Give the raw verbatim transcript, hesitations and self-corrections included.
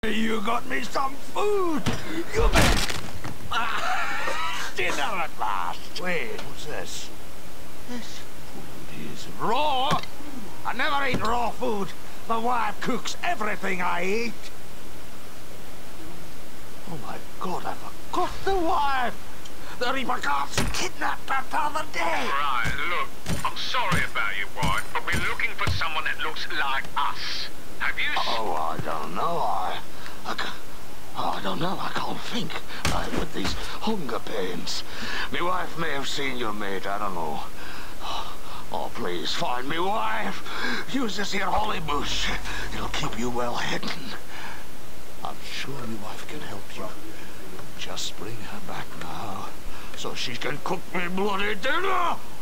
You got me some food. You make ah, dinner at last. Wait, what's this? This food is raw. I never eat raw food. My wife cooks everything I eat. Oh my God, I forgot the wife. The Reaper kidnapped her the other day. Right, look, I'm sorry about your wife, but we're looking for someone that looks like us. Have you... Oh, I don't know. I... I, ca- oh, I don't know. I can't think. Right, with these hunger pains. My wife may have seen your mate. I don't know. Oh, please, find me wife. Use this here holly bush. It'll keep you well hidden. I'm sure my wife can help you. Just bring her back now, so she can cook me bloody dinner.